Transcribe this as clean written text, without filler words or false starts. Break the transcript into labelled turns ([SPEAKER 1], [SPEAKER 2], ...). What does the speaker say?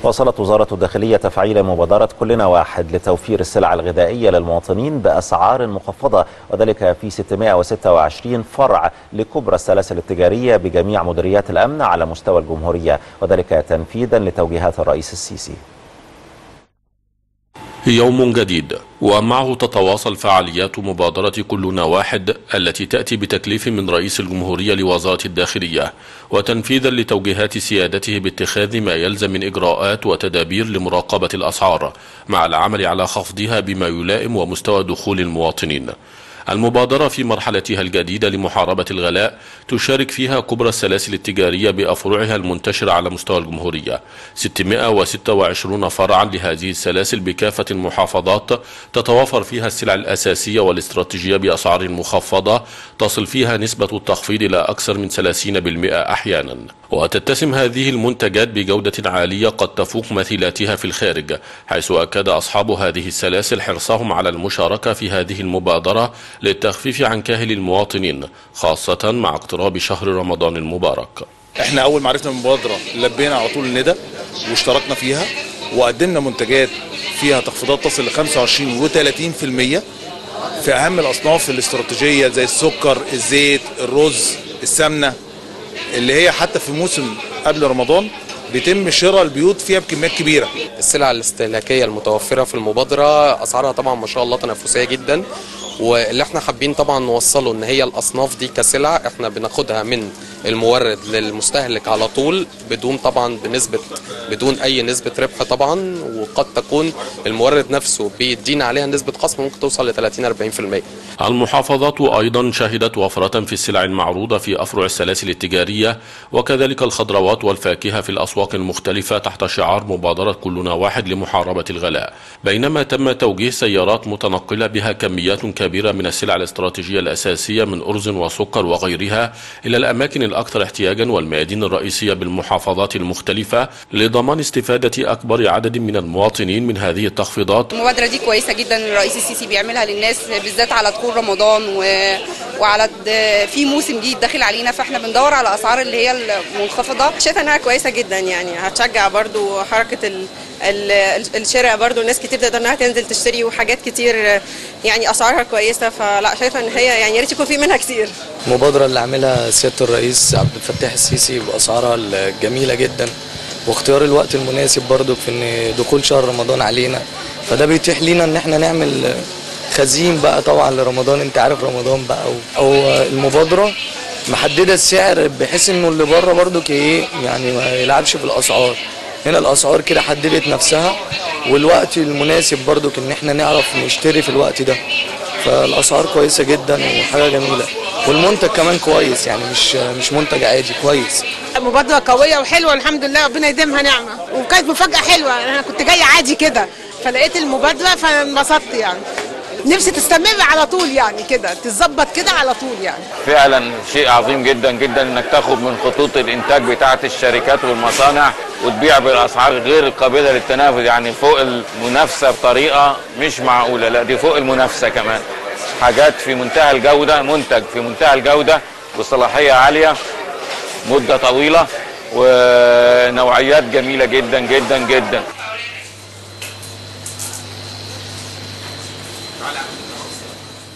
[SPEAKER 1] واصلت وزارة الداخلية تفعيل مبادرة كلنا واحد لتوفير السلع الغذائية للمواطنين بأسعار مخفضة، وذلك في 626 فرع لكبرى السلاسل التجارية بجميع مديريات الأمن على مستوى الجمهورية، وذلك تنفيذا لتوجيهات الرئيس السيسي.
[SPEAKER 2] يوم جديد ومعه تتواصل فعاليات مبادرة كلنا واحد التي تأتي بتكليف من رئيس الجمهورية لوزارة الداخلية، وتنفيذا لتوجيهات سيادته باتخاذ ما يلزم من إجراءات وتدابير لمراقبة الأسعار مع العمل على خفضها بما يلائم ومستوى دخول المواطنين. المبادرة في مرحلتها الجديدة لمحاربة الغلاء تشارك فيها كبرى السلاسل التجارية بأفرعها المنتشرة على مستوى الجمهورية، 626 فرعا لهذه السلاسل بكافة المحافظات تتوافر فيها السلع الأساسية والاستراتيجية بأسعار مخفضة تصل فيها نسبة التخفيض إلى أكثر من 30% أحيانا، وتتسم هذه المنتجات بجودة عالية قد تفوق مثيلاتها في الخارج، حيث أكد أصحاب هذه السلاسل حرصهم على المشاركة في هذه المبادرة للتخفيف عن كاهل المواطنين، خاصة مع اقتراب شهر رمضان المبارك.
[SPEAKER 3] احنا اول ما عرفنا المبادرة لبينا على طول الندى واشتركنا فيها وقدمنا منتجات فيها تخفيضات تصل ل 25 و30% في اهم الاصناف الاستراتيجية زي السكر، الزيت، الرز، السمنة، اللي هي حتى في موسم قبل رمضان بيتم شراء البيوت فيها بكميات كبيرة.
[SPEAKER 4] السلع الاستهلاكية المتوفرة في المبادرة أسعارها طبعا ما شاء الله تنافسية جدا، واللي احنا حابين طبعا نوصله ان هي الاصناف دي كسلع احنا بناخدها من المورد للمستهلك على طول بدون اي نسبة ربح طبعا، وقد تكون المورد نفسه بيدينا عليها نسبة خصم ممكن توصل ل 30-40%.
[SPEAKER 2] المحافظات ايضا شهدت وفرة في السلع المعروضة في افرع السلاسل التجارية، وكذلك الخضروات والفاكهة في الاسواق المختلفة تحت شعار مبادرة كلنا واحد لمحاربة الغلاء، بينما تم توجيه سيارات متنقلة بها كميات كبيرة من السلع الاستراتيجية الأساسية من أرز وسكر وغيرها إلى الأماكن الأكثر احتياجا والميادين الرئيسية بالمحافظات المختلفة لضمان استفادة أكبر عدد من المواطنين من هذه التخفيضات.
[SPEAKER 5] المبادرة دي كويسة جدا الرئيس السيسي بيعملها للناس بالذات على دخول رمضان وعلى في موسم جديد داخل علينا، فاحنا بندور على أسعار اللي هي المنخفضة.
[SPEAKER 6] شايفة انها كويسة جدا، يعني هتشجع برضو حركة الشراء، برضو ناس كتير تقدر انها تنزل تشتري وحاجات كتير يعني اسعارها كويسه، فلا شايفه ان هي يعني يا ريت يكون في منها كتير.
[SPEAKER 7] المبادره اللي عاملها سياده الرئيس عبد الفتاح السيسي باسعارها الجميله جدا، واختيار الوقت المناسب برضو في ان دخول شهر رمضان علينا، فده بيتيح لينا ان احنا نعمل خزين بقى طبعا لرمضان. انت عارف رمضان بقى او المبادره محدده السعر بحيث انه اللي بره برضو يعني ما يلعبش في الاسعار. هنا الاسعار كده حددت نفسها، والوقت المناسب برضو ان احنا نعرف نشتري في الوقت ده، فالاسعار كويسه جدا وحاجه جميله، والمنتج كمان كويس، يعني مش منتج عادي، كويس.
[SPEAKER 8] مبادره قويه وحلوه الحمد لله، ربنا يديمها نعمه، وكانت مفاجاه حلوه. انا كنت جايه عادي كده فلقيت المبادره فانبسطت، يعني نفسي تستمر على طول، يعني كده تتظبط كده على طول. يعني
[SPEAKER 9] فعلا شيء عظيم جدا جدا انك تاخد من خطوط الانتاج بتاعه الشركات والمصانع وتبيع بالاسعار غير القابله للتنافس، يعني فوق المنافسه بطريقه مش معقوله، لا دي فوق المنافسه كمان. حاجات في منتهى الجوده، منتج في منتهى الجوده بصلاحيه عاليه مده طويله ونوعيات جميله جدا جدا جدا.